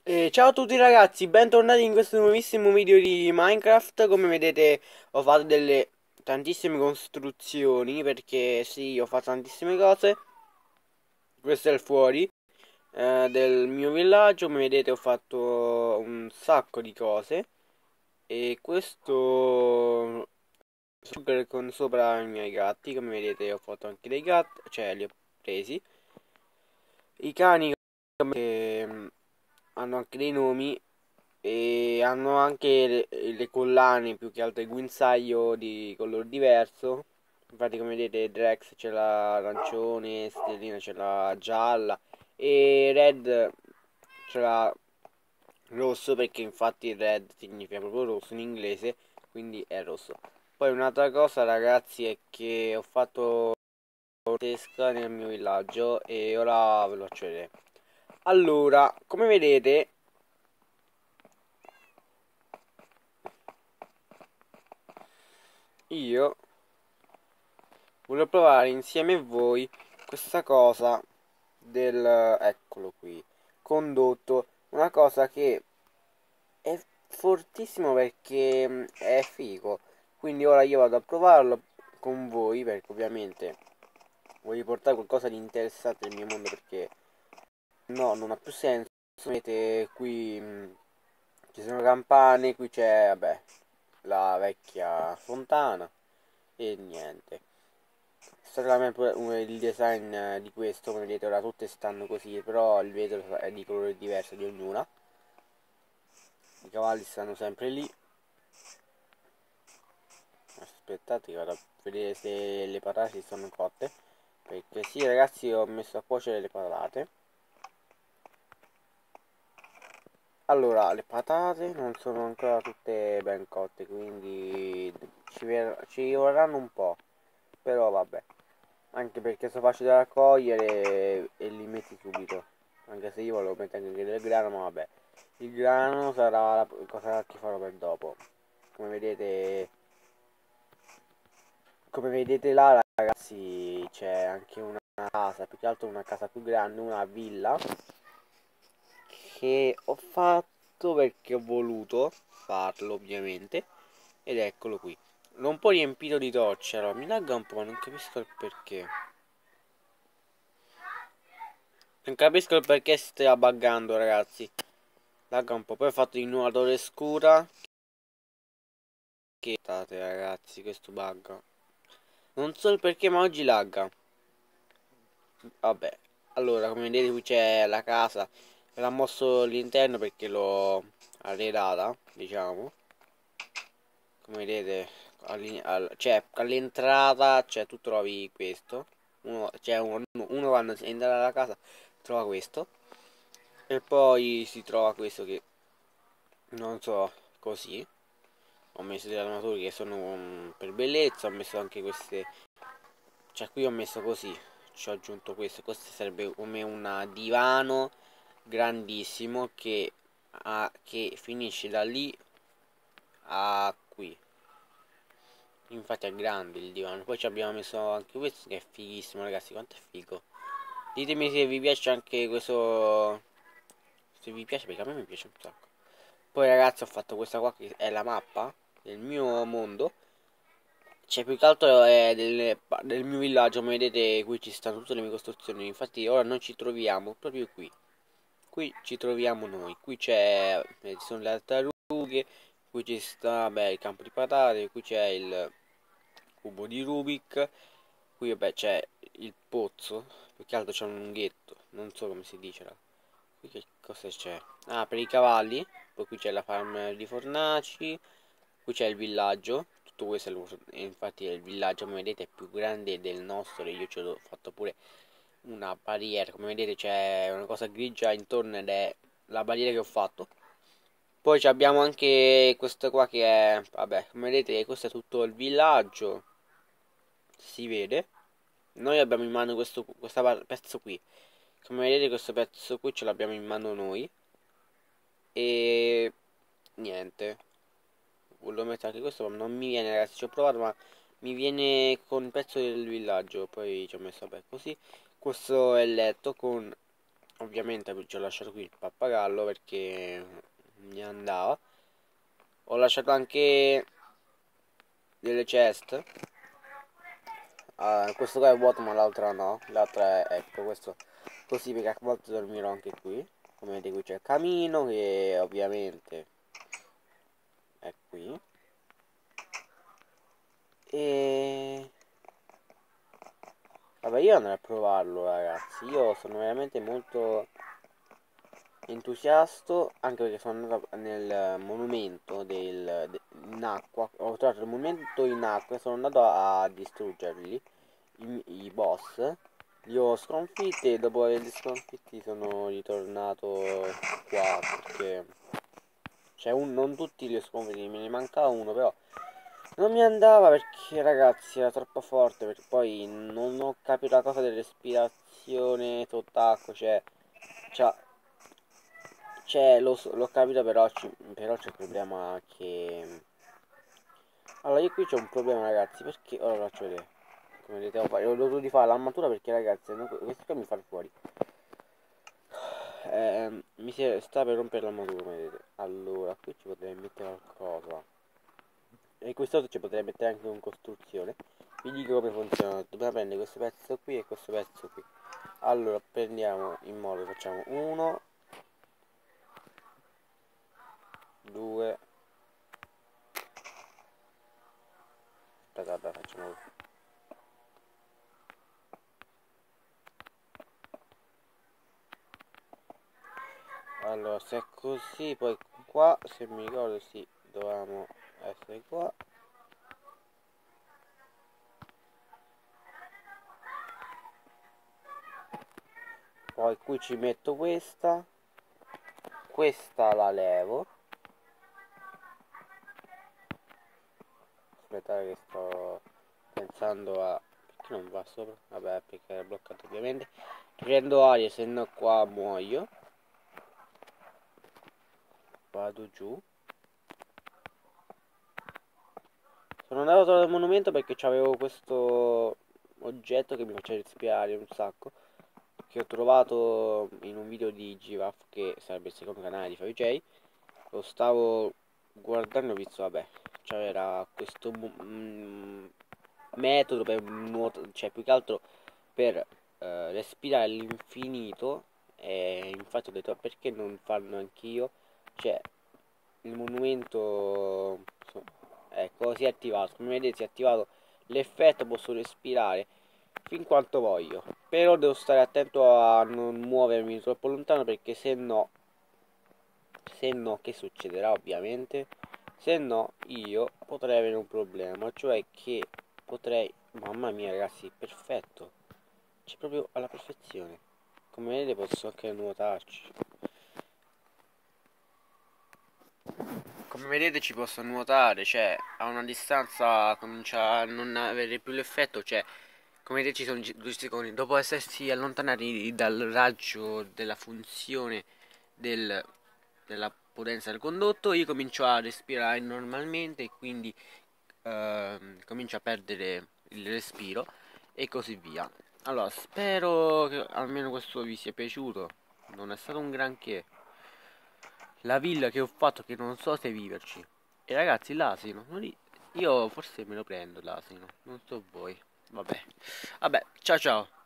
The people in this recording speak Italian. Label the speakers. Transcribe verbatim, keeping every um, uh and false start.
Speaker 1: Eh, ciao a tutti ragazzi, bentornati in questo nuovissimo video di Minecraft. Come vedete ho fatto delle tantissime costruzioni perché sì, ho fatto tantissime cose. Questo è il fuori eh, del mio villaggio. Come vedete ho fatto un sacco di cose. E questo super con sopra i miei gatti. Come vedete ho fatto anche dei gatti, cioè li ho presi. I cani che mm, hanno anche dei nomi. E hanno anche le, le collane, più che altro il guinzaglio di colore diverso. Infatti come vedete Drex c'è l'arancione, Stellina c'è la gialla e Red c'è la rosso, perché infatti Red significa proprio rosso in inglese, quindi è rosso. Poi un'altra cosa ragazzi è che ho fatto pesca nel mio villaggio e ora ve lo faccio vedere. Allora, come vedete, io voglio provare insieme a voi questa cosa del, eccolo qui, condotto, una cosa che è fortissimo perché mm, è figo. Quindi ora io vado a provarlo con voi perché ovviamente voglio portare qualcosa di interessante nel mio mondo, perché no, non ha più senso. Vedete qui mh, ci sono campane, qui c'è vabbè la vecchia fontana e niente. Sicuramente il design eh, di questo, come vedete ora tutte stanno così, però il vetro è di colore diverso di ognuna. I cavalli stanno sempre lì. Aspettate che vado a vedere se le patate sono cotte. Perché sì ragazzi, ho messo a cuocere le patate. Allora, le patate non sono ancora tutte ben cotte, quindi ci, ci vorranno un po'. Però vabbè. Anche perché sono facili da raccogliere e, e li metti subito. Anche se io volevo mettere anche del grano, ma vabbè. Il grano sarà la cosa che farò per dopo. Come vedete, come vedete là ragazzi, c'è anche una casa, più che altro una casa più grande, una villa che ho fatto perché ho voluto farlo ovviamente. Ed eccolo qui. L'ho un po' riempito di torce, allora mi lagga un po', non capisco il perché. Non capisco il perché si stia buggando ragazzi. Lagga un po', poi ho fatto di nuovo la torre scura. Che state ragazzi, questo bugga. Non so il perché ma oggi lagga. Vabbè, allora come vedete qui c'è la casa. L'ha mosso l'interno perché l'ho arredata, diciamo. Come vedete, al, cioè all'entrata, cioè tu trovi questo. Uno, cioè uno, uno quando entra nella casa trova questo. E poi si trova questo che non so, così. Ho messo delle armature che sono um, per bellezza. Ho messo anche queste. Cioè qui ho messo così. Ci ho aggiunto questo. Questo sarebbe come un divano grandissimo che, ha, che finisce da lì a qui. Infatti è grande il divano. Poi ci abbiamo messo anche questo che è fighissimo ragazzi. Quanto è figo. Ditemi se vi piace anche questo. Se vi piace, perché a me mi piace un sacco. Poi ragazzi ho fatto questa qua che è la mappa del mio mondo. Cioè più che altro è del, del mio villaggio. Come vedete qui ci stanno tutte le mie costruzioni. Infatti ora noi ci troviamo proprio qui. Qui ci troviamo noi. Qui c'è, eh, ci sono le tartarughe. Qui ci sta beh, il campo di patate. Qui c'è il cubo di Rubik. Qui vabbè c'è il pozzo. Più che altro c'è un lunghetto. Non so come si dice là. Qui che cosa c'è? Ah, per i cavalli. Poi qui c'è la farm di fornaci. Qui c'è il villaggio. Tutto questo è il, infatti il villaggio come vedete è più grande del nostro. E io ci ho fatto pure una barriera. Come vedete c'è una cosa grigia intorno ed è la barriera che ho fatto. Poi abbiamo anche questo qua che è, vabbè, come vedete questo è tutto il villaggio. Si vede. Noi abbiamo in mano questo questa pezzo qui. Come vedete questo pezzo qui ce l'abbiamo in mano noi. E niente. Volevo mettere anche questo, ma non mi viene ragazzi, ci ho provato ma mi viene con il pezzo del villaggio. Poi ci ho messo vabbè così. Questo è il letto con Ovviamente ci ho lasciato qui il pappagallo perché mi andava. Ho lasciato anche delle chest. Uh, questo qua è vuoto ma l'altra no. L'altra è, ecco, questo così perché a volte dormirò anche qui. Come vedete qui c'è il camino che ovviamente è qui. E vabbè, io andrò a provarlo, ragazzi. Io sono veramente molto entusiasta, anche perché sono andato nel monumento del, de, in acqua. Ho trovato il monumento in acqua e sono andato a, a distruggerli, i, i boss. Li ho sconfitti e dopo averli sconfitti sono ritornato qua perché cioè un, non tutti li ho sconfitti, me ne manca uno però non mi andava perché ragazzi era troppo forte, perché poi non ho capito la cosa dell'respirazione sott'acqua, cioè, cioè, cioè l'ho l'ho capito però, ci- però c'è il problema che... Allora io qui c'ho un problema ragazzi, perché... Ora lo faccio vedere, come vedete ho, fa- ho dovuto rifare l'armatura perché ragazzi, non- questo qua mi fa fuori. Eh, mi si è, sta per rompere l'armatura come vedete. Allora, qui ci potrei mettere qualcosa. E questo ci potrei mettere anche in costruzione. Vi dico come funziona. Dobbiamo prendere questo pezzo qui e questo pezzo qui. Allora prendiamo in modo, facciamo uno, due, aspetta, aspetta, facciamo allora se è così, poi qua se mi ricordo sì, dovevamo essere qua. Poi qui ci metto questa, questa la levo. Aspettate che sto pensando a... Perché non va sopra? Vabbè, perché è bloccato ovviamente. Prendo aria, se no qua muoio. Vado giù. Sono andato al monumento perché avevo questo oggetto che mi faceva respirare un sacco. Che ho trovato in un video di Giraf, che sarebbe il secondo canale di Favij. Lo stavo guardando e ho visto, vabbè, c'era questo mm, metodo per nuotare, cioè più che altro per eh, respirare all'infinito. E infatti ho detto perché non farlo anch'io, cioè il monumento so- ecco si è attivato, come vedete si è attivato l'effetto, posso respirare fin quanto voglio, però devo stare attento a non muovermi troppo lontano perché se no se no che succederà ovviamente, se no io potrei avere un problema, cioè che potrei, mamma mia ragazzi, perfetto, c'è proprio alla perfezione, come vedete posso anche nuotarci. Come vedete ci posso nuotare, cioè a una distanza comincia a non avere più l'effetto, cioè come vedete ci sono gi- due secondi, dopo essersi allontanati dal raggio della funzione del, della potenza del condotto, io comincio a respirare normalmente e quindi ehm, comincio a perdere il respiro e così via. Allora, spero che almeno questo vi sia piaciuto, non è stato un granché. La villa che ho fatto che non so se viverci. E ragazzi, l'asino, non li- io forse me lo prendo l'asino, non so voi. Vabbè. Vabbè, ciao ciao.